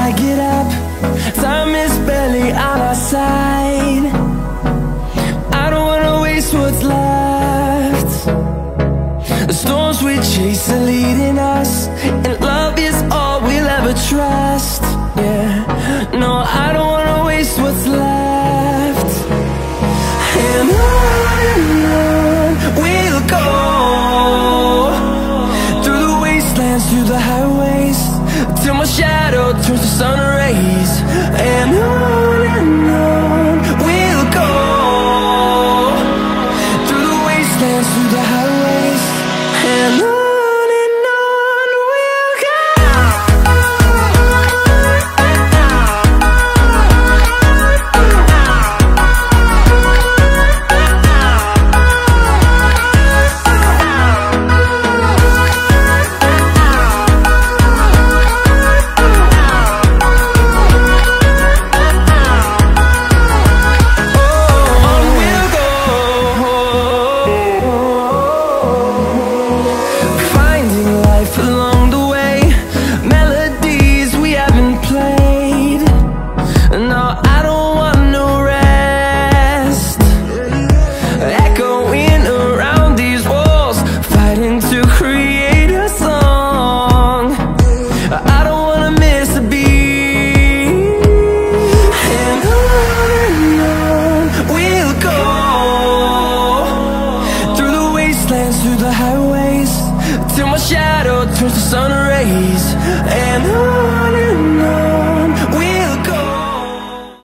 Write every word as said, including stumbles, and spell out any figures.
I get up, time is barely on our side. I don't wanna waste what's left. The storms we chase are leading us, and love is all we'll ever trust. Yeah, no, I don't